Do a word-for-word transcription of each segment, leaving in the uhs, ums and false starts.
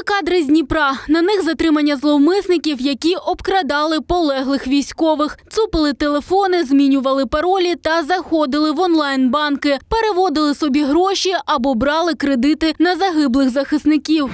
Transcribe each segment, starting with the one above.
кадри з Дніпра. На них затримання зловмисників, які обкрадали полеглих військових. Цупили телефони, змінювали паролі та заходили в онлайн-банки. Переводили собі гроші або брали кредити на загиблих захисників.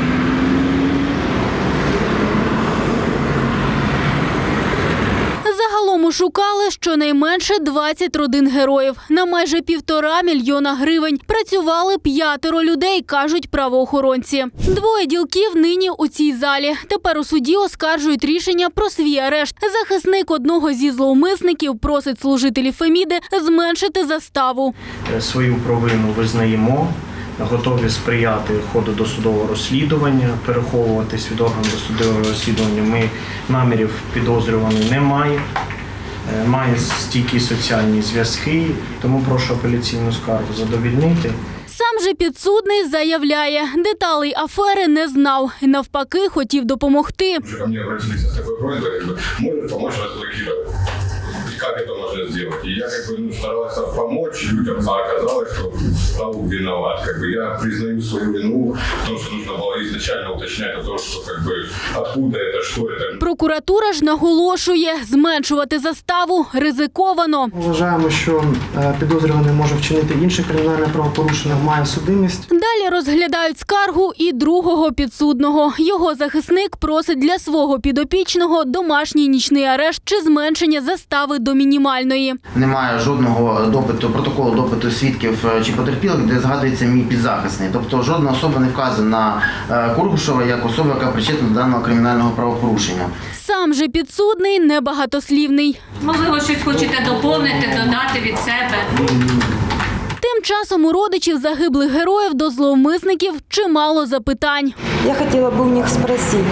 Загалом шукали щонайменше двадцять родин героїв. На майже півтора мільйона гривень. Працювали п'ятеро людей, кажуть правоохоронці. Двоє ділків нині у цій залі. Тепер у суді оскаржують рішення про свій арешт. Захисник одного зі зловмисників просить служителів Феміди зменшити заставу. Свою провину визнаємо. Готові сприяти ходу досудового розслідування, переховуватись від органу досудового розслідування. Ми намірів підозрюваний немає, має стійкі соціальні зв'язки, тому прошу апеляційну скаргу задовольнити. Сам же підсудний заявляє, деталей афери не знав і навпаки хотів допомогти. Ко мне обратились с такой просьбой, может помочь разблокировать. Как это можно сделать? И я как бы ну, старался помочь людям, а оказалось, что стал виноват. Как бы я признаю свою вину в том, что нужно было изначально уточнять о том, что как бы откуда это, что это. Прокуратура ж наголошує, зменшувати заставу ризиковано. Вважаємо, що підозрюваний може вчинити інше кримінальне правопорушення, має судимість. Далі розглядають скаргу і другого підсудного. Його захисник просить для свого підопічного домашній нічний арешт чи зменшення застави до мінімальної. Немає жодного допиту, протоколу допиту свідків чи потерпілих, де згадується мій підзахисний. Тобто жодна особа не вказана на Курбушева як особа, яка причетна до даного кримінального правопорушення. Сам же підсудний небагатослівний. Можливо, щось хочете доповнити, додати від себе? Тим часом у родичів загиблих героїв до зловмисників чимало запитань. Я хотіла б у них спросити,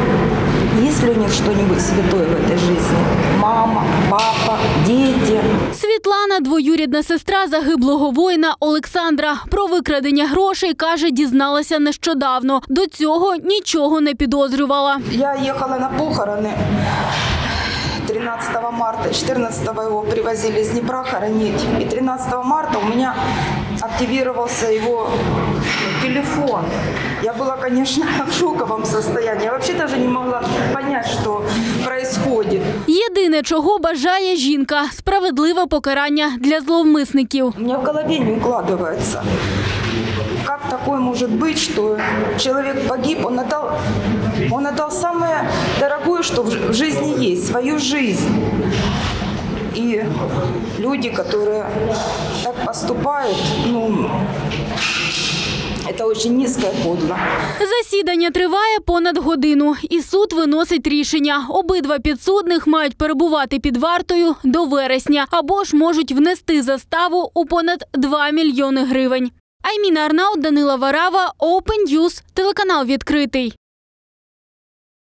є ли у них щось святое в цій житті? Мама, папа, діти. Світлана, двоюрідна сестра загиблого воїна Олександра. Про викрадення грошей, каже, дізналася нещодавно. До цього нічого не підозрювала. Я їхала на похорони. тринадцатого марта, четырнадцатого его привозили из Днепра хоронить. И тринадцатого марта у меня активировался его телефон. Я была, конечно, в шоковом состоянии. Я вообще даже не могла понять, что происходит. Єдине, чого бажає жінка – справедливе покарання для зловмисників. У меня в голове не укладывается. Как такое может быть, что человек погиб, он отдал, он отдал самое дорогое, что в жизни есть, свою жизнь. И люди, которые так поступают, ну, це дуже низько і подло. Засідання триває понад годину, і суд виносить рішення. Обидва підсудних мають перебувати під вартою до вересня, або ж можуть внести заставу у понад два мільйони гривень. Айміна Арнаут, Данила Варава, Open News, телеканал «Відкритий».